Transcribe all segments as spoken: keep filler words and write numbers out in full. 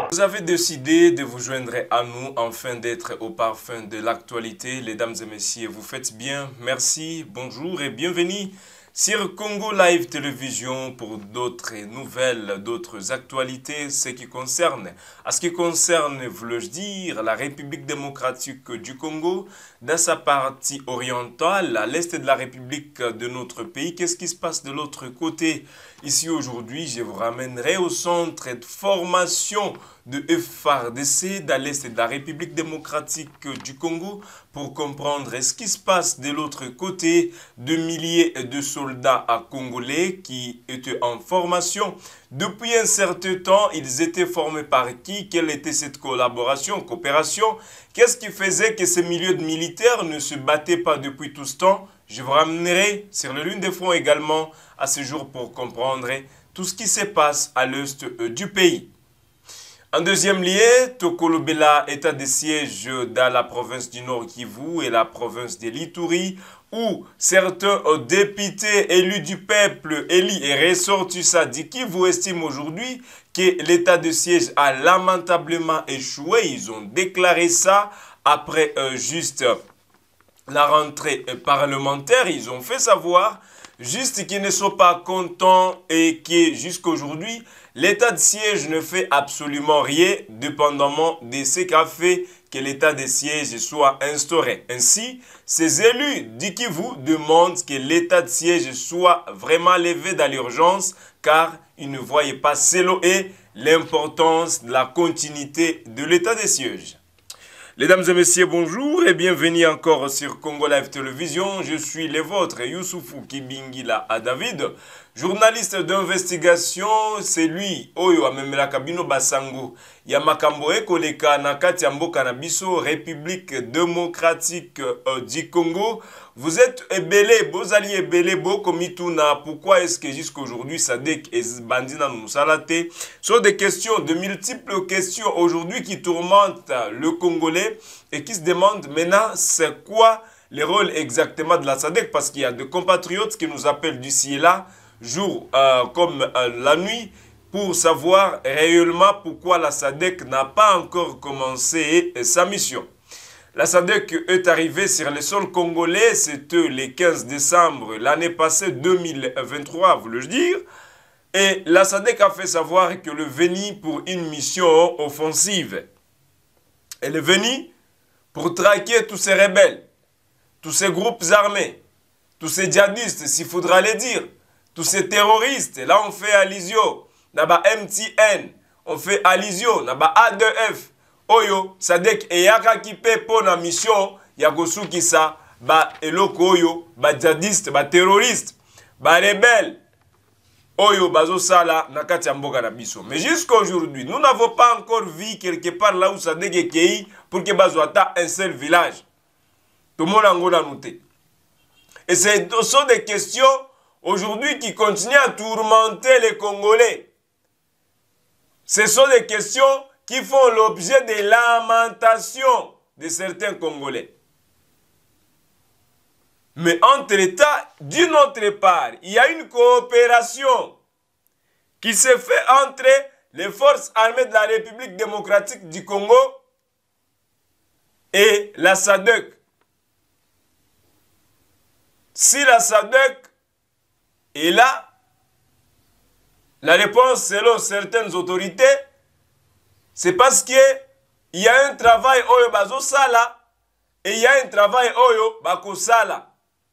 Vous avez décidé de vous joindre à nous afin d'être au parfum de l'actualité. Mesdames et messieurs, vous faites bien. Merci, bonjour et bienvenue sur Congo Live Télévision pour d'autres nouvelles, d'autres actualités, ce qui concerne, à ce qui concerne, voulais-je dire, la République démocratique du Congo, dans sa partie orientale, à l'est de la République de notre pays. Qu'est-ce qui se passe de l'autre côté? Ici aujourd'hui, je vous ramènerai au centre de formation de F A R D C dans l'est de la République démocratique du Congo pour comprendre ce qui se passe de l'autre côté, de milliers de soldats congolais qui étaient en formation. Depuis un certain temps, ils étaient formés par qui? Quelle était cette collaboration, coopération? Qu'est-ce qui faisait que ces milieux de militaires ne se battaient pas depuis tout ce temps? Je vous ramènerai sur le lune des fronts également à ce jour pour comprendre tout ce qui se passe à l'est du pays. En deuxième lieu, Tokolobela, état de siège dans la province du Nord Kivu et la province de l'Ituri, où certains députés élus du peuple, élus et ressortissants du Kivu estiment aujourd'hui que l'état de siège a lamentablement échoué. Ils ont déclaré ça après euh, juste la rentrée parlementaire. Ils ont fait savoir juste qu'ils ne sont pas contents et que jusqu'à aujourd'hui, l'état de siège ne fait absolument rien, dépendamment de ce qu'a fait que l'état de siège soit instauré. Ainsi, ces élus du Kivu demandent que l'état de siège soit vraiment levé dans l'urgence car ils ne voyaient pas selon eux l'importance de la continuité de l'état de siège. Mesdames et messieurs, bonjour et bienvenue encore sur Congo Live Télévision. Je suis le vôtre, Youssoufou Kibingila à David, journaliste d'investigation. C'est lui, Oyo Amemela Kabino Basango, Yamakambo Ekoleka Nakati Amboka Nabiso, République démocratique euh, du Congo. Vous êtes ébélé, vos alliés ébélé, Bokomituna. Pourquoi est-ce que jusqu'à aujourd'hui, Sadek et Bandina nous salate? Ce sont des questions, de multiples questions aujourd'hui qui tourmentent le Congolais et qui se demandent maintenant c'est quoi le rôle exactement de la Sadek, parce qu'il y a des compatriotes qui nous appellent d'ici et là, jour euh, comme euh, la nuit, pour savoir réellement pourquoi la Sadek n'a pas encore commencé sa mission. La Sadek est arrivée sur le sol congolais, c'était le quinze décembre l'année passée deux mille vingt-trois, voulais-je dire. Et la Sadek a fait savoir qu'elle est venue pour une mission offensive. Elle est venue pour traquer tous ces rebelles, tous ces groupes armés, tous ces djihadistes, s'il faudra les dire, tous ces terroristes. Là, on fait allusion, naba M T N, on fait allusion, naba A deux F. Oyo, Sadek eyaka kipe pour la mission, yakosukisa, ba eloko oyo, ba djihadiste, ba terroriste, ba rebelle. Oyo, bazo sala, nakati amboka na biso. Mais jusqu'à aujourd'hui, nous n'avons pas encore vu quelque part là où Sadek est kei pour que bazo ata un seul village. Tout le monde a ngona noté. Et ce sont des questions aujourd'hui qui continuent à tourmenter les Congolais. Ce sont des questions qui font l'objet des lamentations de certains Congolais. Mais entre l'État, d'une autre part, il y a une coopération qui se fait entre les forces armées de la République démocratique du Congo et la Sadek. Si la Sadek est là, la réponse selon certaines autorités, c'est parce qu'il y a un travail oyo bazo sala et il y a un travail oyo bako sala.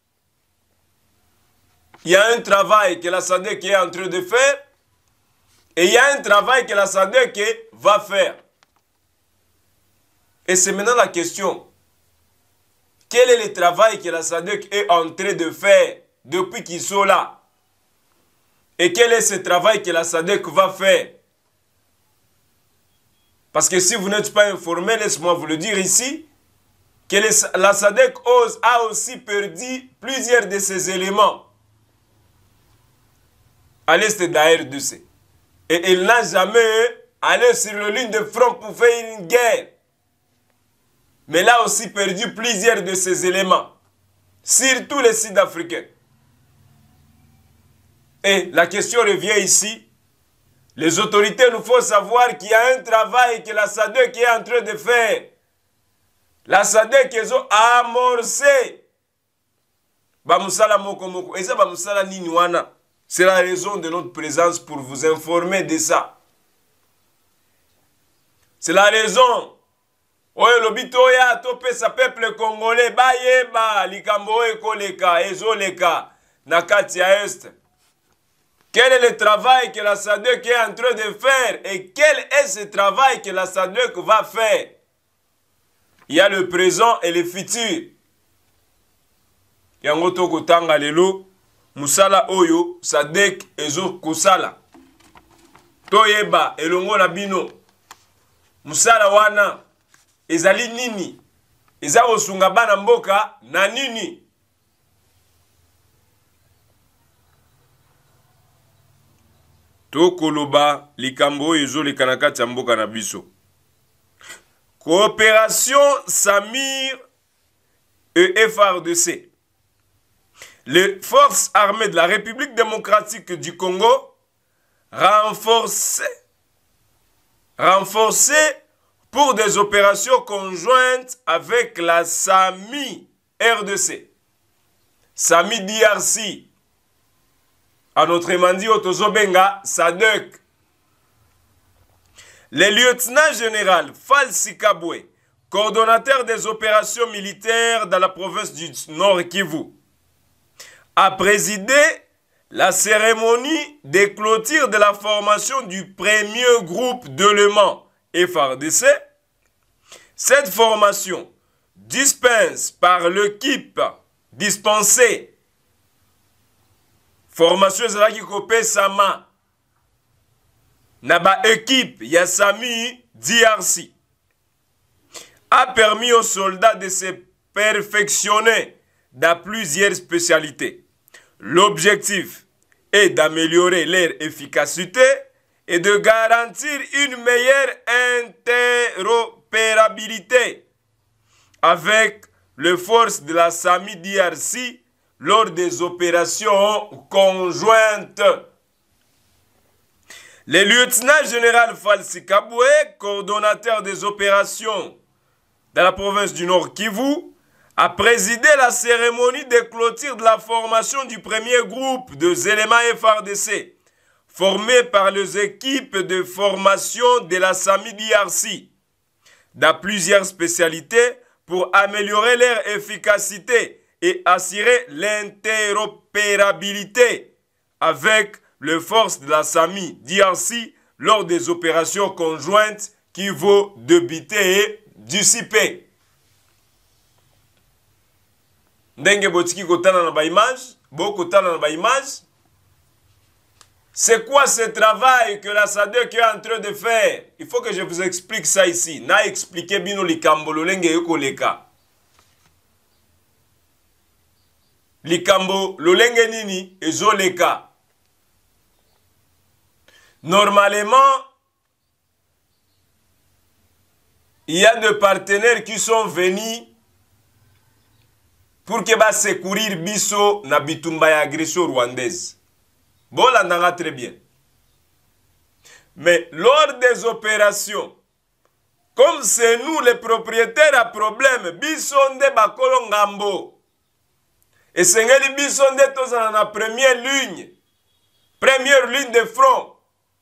Il y a un travail que la Sadek est en train de faire et il y a un travail que la Sadek va faire. Et c'est maintenant la question. Quel est le travail que la Sadek est en train de faire depuis qu'ils sont là? Et quel est ce travail que la Sadek va faire? Parce que si vous n'êtes pas informé, laisse-moi vous le dire ici, que la Sadek a aussi perdu plusieurs de ses éléments à l'est de la R D C. Et elle n'a jamais allé sur la ligne de front pour faire une guerre. Mais elle a aussi perdu plusieurs de ses éléments, surtout les Sud-Africains. Et la question revient ici, Les autorités nous font savoir qu'il y a un travail que la SADC est en train de faire. La SADC ils ont amorcé. Bamusala moko moko. Et ça bamusala nini wana. C'est la raison de notre présence pour vous informer de ça. C'est la raison. Oye lobito ya tope sa peuple congolais ba yeba likambo ekoleka ezoleka na kati ya est. Quel est le travail que la SADC est en train de faire et quel est ce travail que la SADC va faire? Il y a le présent et le futur. Yango toko tanga lelo musala oyo SADC ezo kusala. Toyeba elongo na bino. Musala wana ezali nini? Eza osunga bana mboka na nini? Tokoloba likambo ezo le kanakati mboka na biso. Coopération Samir et F A R D C. Les forces armées de la République démocratique du Congo renforcées, renforcées pour des opérations conjointes avec la SAMI R D C. SAMI D R C. À notre mandi Otozobenga SADC. Le lieutenant général Falsi Kabwe, coordonnateur des opérations militaires dans la province du Nord Kivu, a présidé la cérémonie de clôture de la formation du premier groupe d'éléments F A R D C. Cette formation dispense par l'équipe dispensée formation ezalaki kopé sama na ba équipe ya SAMI D R C a permis aux soldats de se perfectionner dans plusieurs spécialités. L'objectif est d'améliorer leur efficacité et de garantir une meilleure interopérabilité avec les forces de la SAMI D R C lors des opérations conjointes. Le lieutenant général Falsi Kabwe, coordonnateur des opérations dans la province du Nord Kivu, a présidé la cérémonie de clôture de la formation du premier groupe de éléments F A R D C, formé par les équipes de formation de la SAMI D R C, dans plusieurs spécialités pour améliorer leur efficacité et assurer l'interopérabilité avec les forces de la SAMI D R C lors des opérations conjointes qui vont débuter et dissiper. Ndenge botiki kotana na ba image, bo kotana na ba image. C'est quoi ce travail que la SADC est en train de faire? Il faut que je vous explique ça ici. Na expliqué bino likambo lolenge yoko leka. Likambo lolenge nini ezoleka. Normalement, il y a des partenaires qui sont venus pour que ba secourir biso na bitumba ya agression rwandaise. Bon, là, on a très bien. Mais lors des opérations, comme c'est nous les propriétaires à problème, bisonde bakolo ngambo. Et c'est ngeli bisonde tous dans la première ligne. Première ligne de front.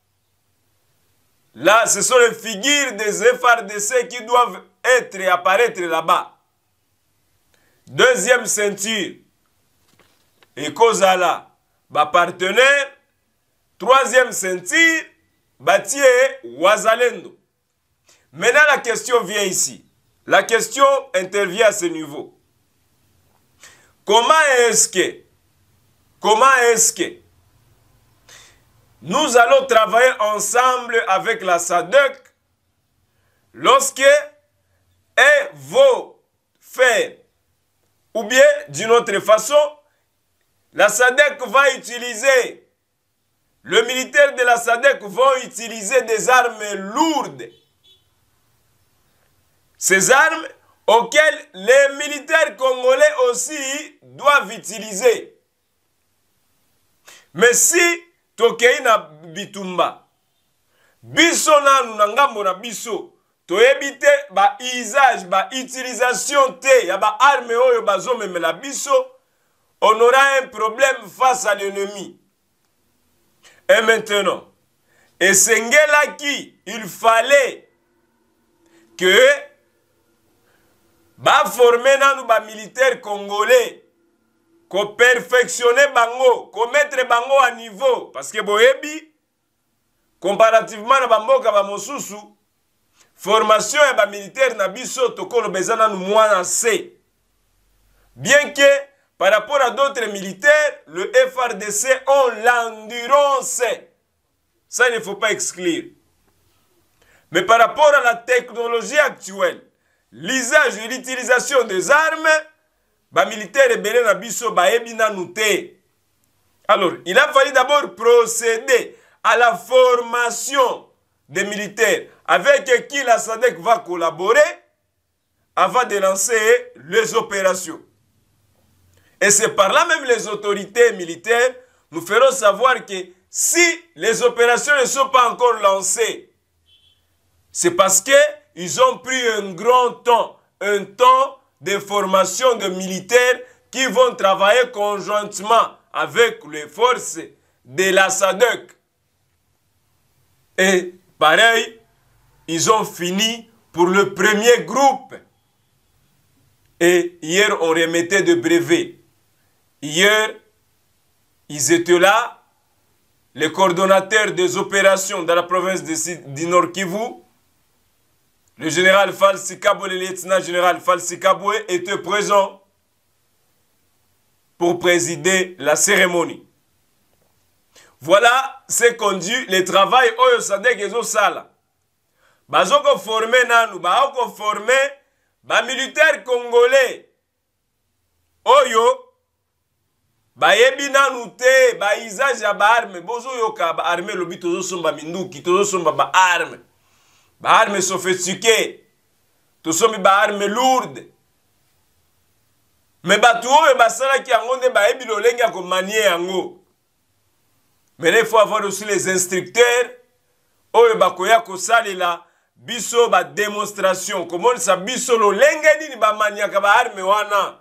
Là, ce sont les figures des F A R D C qui doivent être et apparaître là-bas. Deuxième ceinture. Et Kozala, ba partenaire. Troisième ceinture, Batie Wazalendo. Maintenant, la question vient ici. La question intervient à ce niveau. Comment est-ce que, comment est-ce que nous allons travailler ensemble avec la SADC lorsque elle va faire, ou bien d'une autre façon, la SADC va utiliser, le militaire de la SADC va utiliser des armes lourdes. Ces armes auxquelles les militaires congolais aussi doivent utiliser. Mais si Tokei na Bitumba, biso nanu na ngambo na biso toyebi te ba usage ba utilisation te ya ba arme oyo bazomemela biso, on aura un problème face à l'ennemi. Et maintenant, et sengela qui il fallait que ba former nanu ba militaire congolais, ko perfectionner bango, ko mettre bango à niveau, parce que boyebi comparativement na bamboka ba mosusu, formation ya ba militaire na biso tokolo bezana nu mwana C. Bien que par rapport à d'autres militaires, le F R D C ont l'endurance. Ça, il ne faut pas exclure. Mais par rapport à la technologie actuelle, l'usage et l'utilisation des armes, les militaires et belé na biso ba ebina nouté. Alors, il a fallu d'abord procéder à la formation des militaires avec qui la SADC va collaborer avant de lancer les opérations. Et c'est par là même les autorités militaires nous feront savoir que si les opérations ne sont pas encore lancées, c'est parce qu'ils ont pris un grand temps, un temps de formation de militaires qui vont travailler conjointement avec les forces de la SADC. Et pareil, ils ont fini pour le premier groupe. Et hier, on remettait de brevets. Hier, ils étaient là, les coordonnateurs des opérations dans la province du Nord Kivu. Le général Falsi Kabwe, le lieutenant général Falsi Kabwe étaient présents pour présider la cérémonie. Voilà ce qu'on dit, le travail Oyo Sadek Ezo Sala. Bazoko formé nanu, bazoko formé, ba militaire congolais. Oyo, ba yebi nanu te, ba usage ya ba arme, bozo yoka ba arme lobi tozo somba minduki, tozo somba ba arme. Ba arme sophistiquée, tozo sombi ba arme lourde. Mais ba tuo ba sala ki angonde ba yebi lo lengi ya ko manier yango. Mais il faut avoir aussi les instructeurs. Oyo bakoya ko salela biso ba démonstration. Comment ça biso lo lengi ni ba maniaka ba arme wana.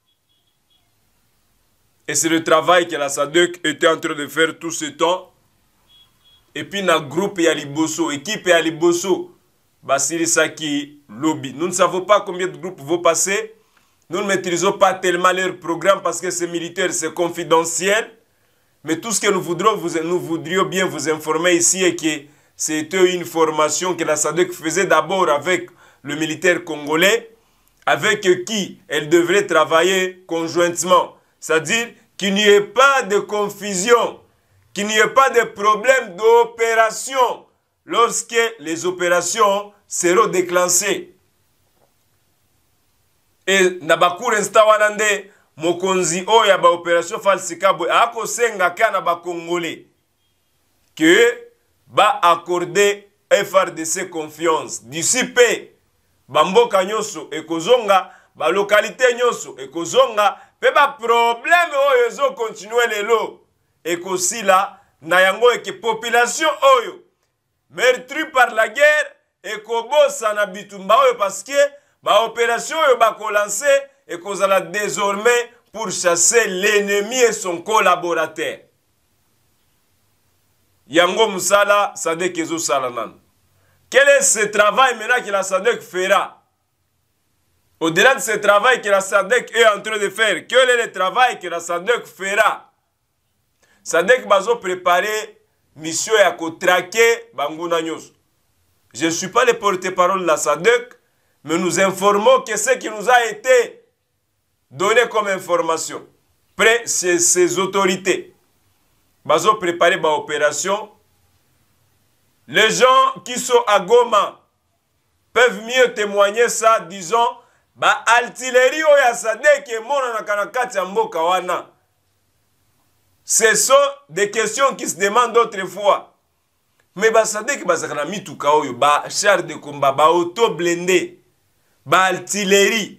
Et c'est le travail que la SADC était en train de faire tout ce temps. Et puis dans le groupe ya liboso, équipe ya liboso, Basili Saki lobby. Nous ne savons pas combien de groupes vont passer. Nous ne maîtrisons pas tellement leur programme parce que c'est militaire, c'est confidentiel. Mais tout ce que nous voudrions, vous, nous voudrions bien vous informer ici est que c'était une formation que la SADC faisait d'abord avec le militaire congolais, avec qui elle devrait travailler conjointement. C'est-à-dire qu'il n'y ait pas de confusion, qu'il n'y ait pas de problème d'opération lorsque les opérations seront déclenchées. Et Nabakour Instawanande, Mokonzi Oya ba opération Falsi Kabwe, ako senga kana ba Congolais, que ba accorder F R D C confiance. D'ici peu, Bamboka Nyoso et Kozonga, ba localité Nyoso et Kozonga, pe ba problème oyo zo continuer lelo. Et qu'aussi là, na yango et que population oyo, meurtrie par la guerre, et kobosa na bitumba oyo parce que ba opération oyo ba ko lancer et qu'on a désormais pour chasser l'ennemi et son collaborateur. Yango Musala, Sadek Ezo Salanan. Quel est ce travail maintenant que la SADC fera? Au-delà de ce travail que la SADC est en train de faire, quel est le travail que la SADC fera? SADC va préparer mission à traquer Banguna Nyos. Je ne suis pas le porte-parole de la SADC, mais nous informons que ce qui nous a été donné comme information près ces, ces autorités. Bazo préparé ba opération. Les gens qui sont à Goma peuvent mieux témoigner ça, disons, ba artillerie oya Sadek et mona na kanakati ya mboka wana. Ce sont des questions qui se demandent autrefois. Mais ba Sadek bazakana mituka oyo ba char de combat, ba auto blindé, ba artillerie.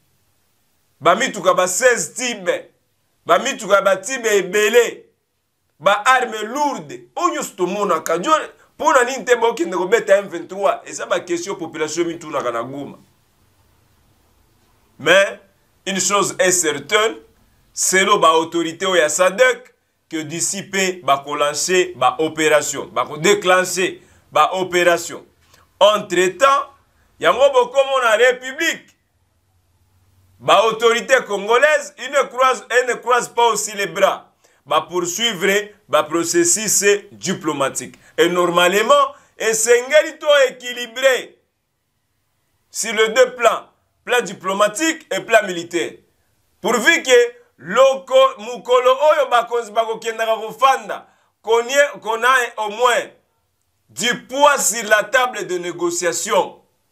Bamituka ba seize tibe, bamituka ba tibe ebele. ba arme lourde oyo stomona kajo pona ninte boki ndeko beta M vingt-trois et ça ba question population mituna kana Goma. Mais une chose est certaine, c'est la autorité ou ya SADC que d'ici peu va lancer ba opération, va déclencher ba opération. Entre-temps, yango boko na République, ba autorité congolaise, ils ne croisent, elle ne croise pas aussi les bras, va poursuivre ba processus diplomatique. Et normalement, et c'est un équilibré sur les deux plans, plan diplomatique et plan militaire. Pourvu que loko mukolo oyo bakonzi bako kendaka kofanda qu'on ait au moins du poids sur la table de négociation.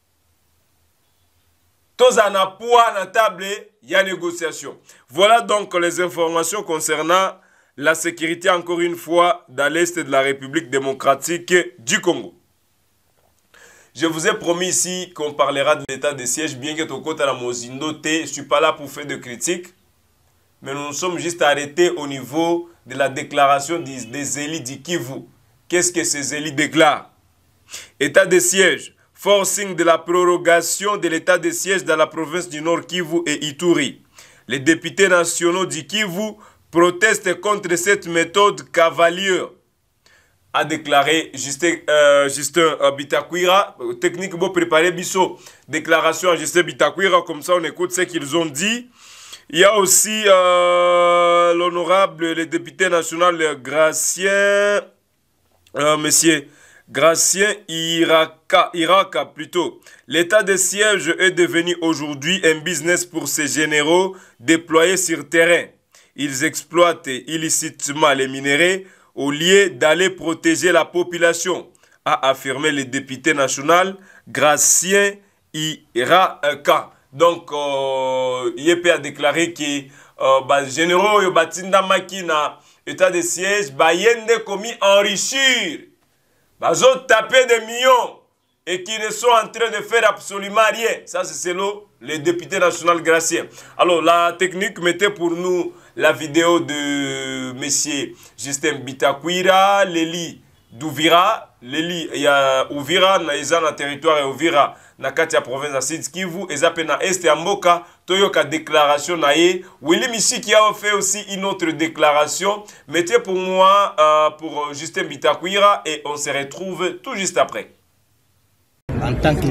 Tous en a poids à la table, il y a négociation. Voilà donc les informations concernant la sécurité, encore une fois, dans l'Est de la République démocratique du Congo. Je vous ai promis ici qu'on parlera de l'état de siège, bien que ton côté à la Mozindo, je ne suis pas là pour faire de critiques, mais nous nous sommes juste arrêtés au niveau de la déclaration des, des élites du Kivu. Qu'est-ce que ces élites déclarent? État de siège, forcing de la prorogation de l'état de siège dans la province du Nord Kivu et Ituri. Les députés nationaux du Kivu protestent contre cette méthode cavalière, a déclaré Justin, euh, Justin euh, Bitakwira. Technique pour préparer Bisso. Déclaration à Justin Bitakwira, comme ça on écoute ce qu'ils ont dit. Il y a aussi euh, l'honorable, le député national Gracien, euh, monsieur Gracien Iraka, Iraka plutôt. L'état de siège est devenu aujourd'hui un business pour ces généraux déployés sur terrain. Ils exploitent illicitement les minéraux au lieu d'aller protéger la population, a affirmé le député national Gracien Iraka. Donc, euh, I E P a déclaré que les euh, généraux et batinda makina état de siège bayende commis enrichir, bazo taper des millions et qui ne sont en train de faire absolument rien. Ça, c'est selon le député national Gracien. Alors, la technique mettait pour nous la vidéo de monsieur Justin Bitakwira, Leli d'Ouvira, Leli, il y a Ouvira, na isa na territoire et Ouvira, na kati ya province à Sud Kivu, et ça na Est et Mboka, toyoka déclaration na ye. Willy Michi qui a fait aussi une autre déclaration. Mettez pour moi, euh, pour Justin Bitakwira, et on se retrouve tout juste après. En tant que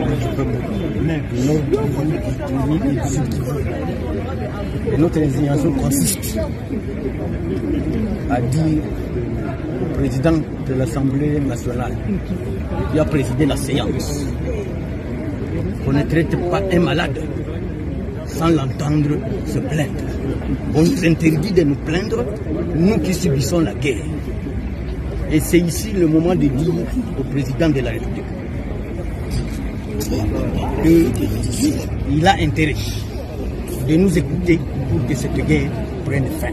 notre indignation consiste à dire au président de l'Assemblée nationale qui a présidé la séance qu'on ne traite pas un malade sans l'entendre se plaindre. On nous interdit de nous plaindre, nous qui subissons la guerre. Et c'est ici le moment de dire au président de la République qu'il a intérêt de nous écouter pour que cette guerre prenne fin.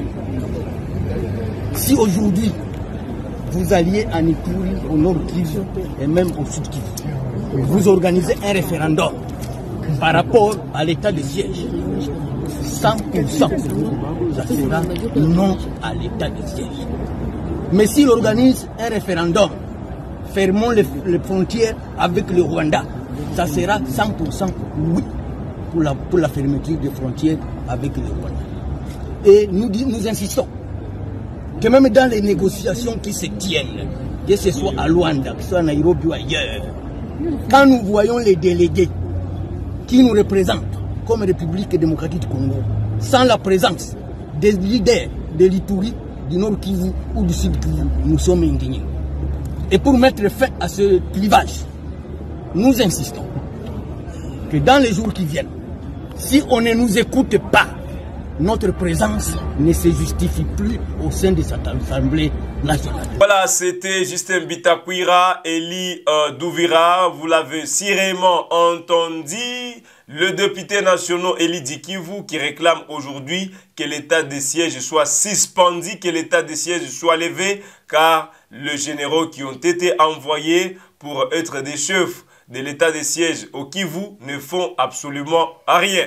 Si aujourd'hui vous alliez en Ituri, au Nord Kivu et même au Sud Kivu, vous organisez un référendum par rapport à l'état de siège, cent pour cent, ça sera non à l'état de siège. Mais s'il organise un référendum, fermons les, les frontières avec le Rwanda, ça sera cent pour cent oui pour la, pour la fermeture des frontières avec le Rwanda. Et nous, nous insistons que même dans les négociations qui se tiennent, que ce soit à Luanda, que ce soit à Nairobi ou ailleurs, quand nous voyons les délégués qui nous représentent comme République démocratique du Congo, sans la présence des leaders de l'Ituri, du Nord Kivu ou du Sud Kivu, nous sommes indignés. Et pour mettre fin à ce clivage, nous insistons que dans les jours qui viennent, si on ne nous écoute pas, notre présence ne se justifie plus au sein de cette Assemblée nationale. Voilà, c'était Justin Bitakwira, Eli euh, Douvira. Vous l'avez sûrement entendu. Le député national Eli Dikivu qui réclame aujourd'hui que l'état de siège soit suspendu, que l'état de siège soit levé, car les généraux qui ont été envoyés pour être des chefs de l'état de siège au Kivu ne font absolument rien.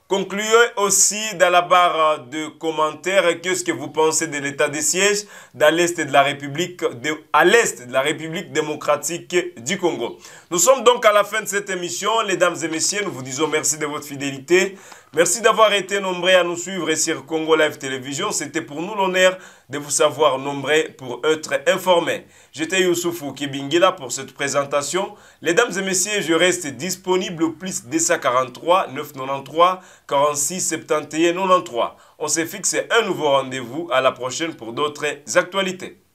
Concluez aussi dans la barre de commentaires qu'est-ce que vous pensez de l'état de siège dans l'est de la République, de, à l'est de la République démocratique du Congo. Nous sommes donc à la fin de cette émission. Mesdames et messieurs, nous vous disons merci de votre fidélité. Merci d'avoir été nombreux à nous suivre sur Congo Live Télévision. C'était pour nous l'honneur de vous savoir nombreux pour être informés. J'étais Youssoufou Kibingila pour cette présentation. Mesdames et messieurs, je reste disponible au plus deux cent quarante-trois neuf cent quatre-vingt-treize quarante-six soixante et un quatre-vingt-treize. On se fixe un nouveau rendez-vous. À la prochaine pour d'autres actualités.